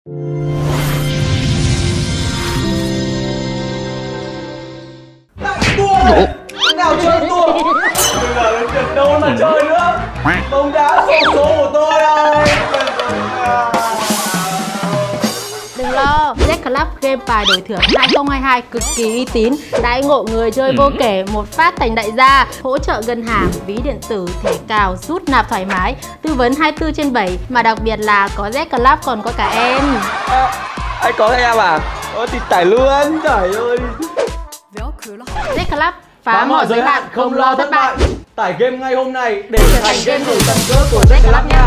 Nào chơi tua. Bây giờ đến trận đấu là chơi nữa. Bóng đá xổ số của tôi ơi. Đừng lo, Z Club game bài đổi thưởng 2022 cực kỳ uy tín, đãi ngộ người chơi vô kể, một phát thành đại gia, hỗ trợ ngân hàng, ví điện tử, thẻ cào, rút nạp thoải mái, tư vấn 24/7, mà đặc biệt là có Z Club còn có cả em. Anh có các em à? Thì tải luôn, trời ơi. Z Club phá mọi giới hạn, không lo thất bại. Tải game ngay hôm nay để trở thành game thủ tầm cỡ của Z Club nha.